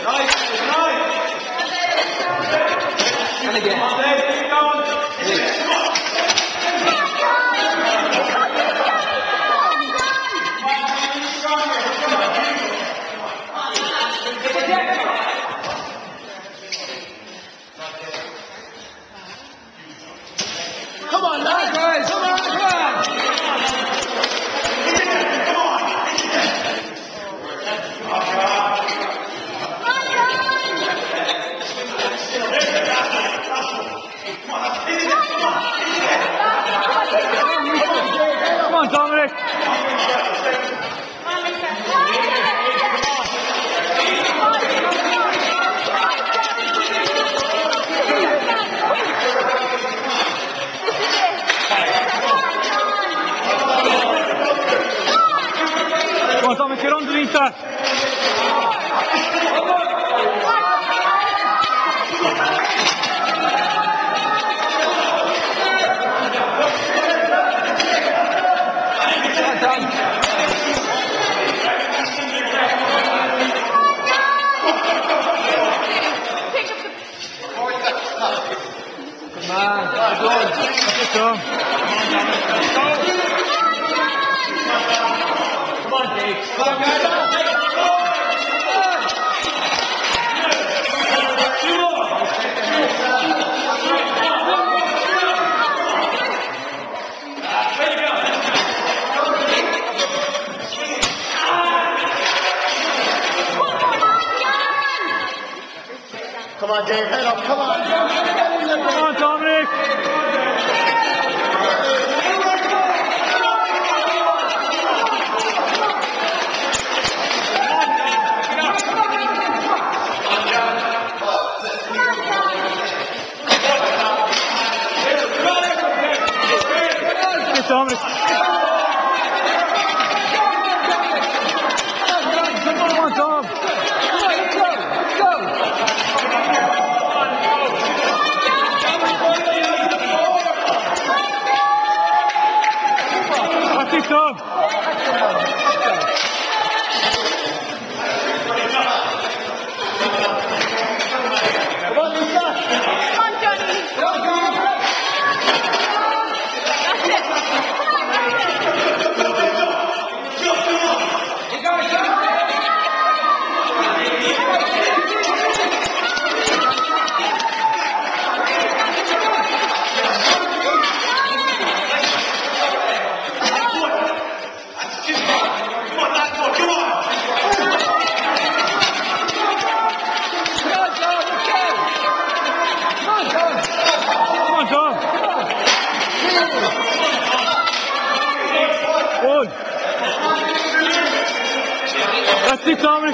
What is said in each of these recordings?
And again. Come on, guys! Come on! Come on, Dominic! Come on, Dominic, get underneath that! Come on, go. Come on, Dave. Come on, guys. Come on, Dave, head up, come on. Come on, Dominic. Get Dominic. Come on, Dom. Let's go. That's it, Dom. Come on, Lisa. Come on, Johnny. Go. That's it. That's it, Dominic.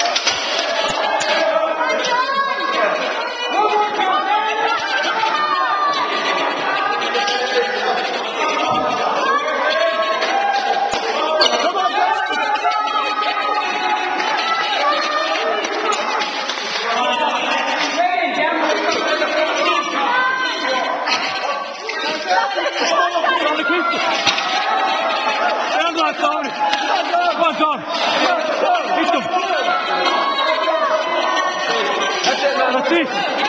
Come on, Tom. Hit them. That's it.